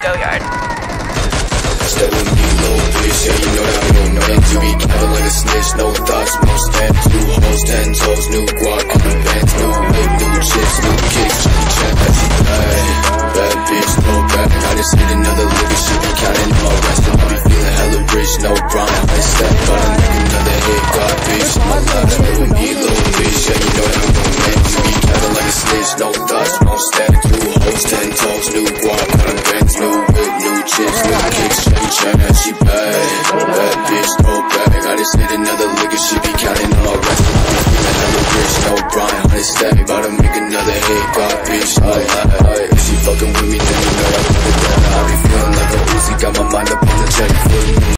go yard. Stay with me, little bitch, yeah, you know that I don't know that. You be counted like a snitch, no thoughts, no stamps, new hoes, 10 toes, new guac, on the bands, new whip, new chips, new kicks, Jackie Chan, that's a bad, bad bitch, no bad. I just hit another lick and shit, be counting all my rest, and I be feeling hella rich, no grind, I step out and make another hit, God, bitch, my life. Stay with me, little bitch, yeah, you know that I don't know that. You be counted like a snitch, no thoughts, no stamps, new hoes, 10 toes, new guac, on the bands, new whip, new chips, new kicks, Jackie Chan, she bad, bad bitch, no bag. I just hit another lick and she be counting all my rest. Feeling hella rich, no grind, on this stack, about to make another hit, God, bitch, if she fucking with me, then you know I'm gonna die. I be feeling like a Uzi, got my mind up on the check.